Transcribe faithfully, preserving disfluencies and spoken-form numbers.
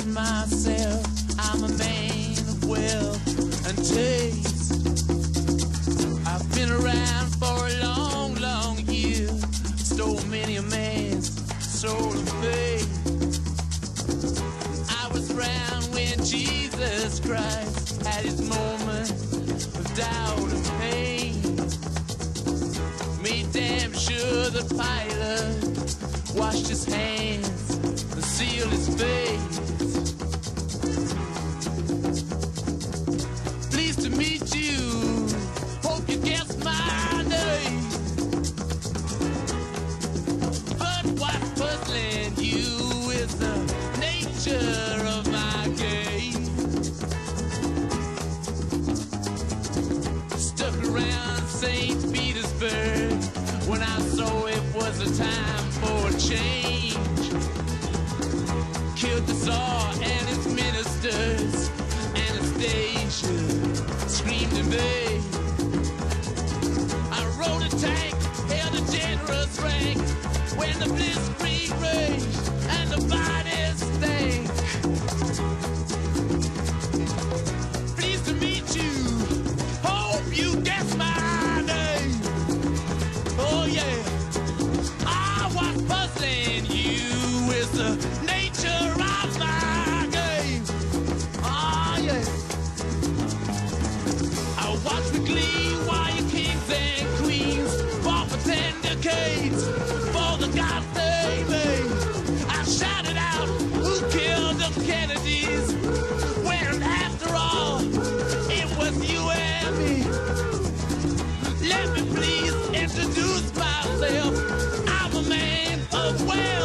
myself, I'm a man of wealth and taste. I've been around for a long, long year, stole many a man's soul and faith. I was around when Jesus Christ had his moment of doubt and pain. Made damn sure the pilot washed his hands and sealed his face. Pleased to meet you, hope you guess my name. But what's puzzling you is the nature of my game. Stuck around Saint Petersburg when I saw it was a time for a change. Killed the Tsar and his ministers, Anastasia screamed in vain. I rode a tank, held a generous rank, when the blitzkrieg raged and the bodies stank. Pleased to meet you, hope you guess my name. Oh yeah, ah, what's puzzling you is the nature of my game. Ah yeah, I watch with glee while your kings and queens fought for ten decades for the gods they made. I shouted out, who killed the Kennedys? When after all, it was you and me. Let me please introduce myself. I'm a man of wealth.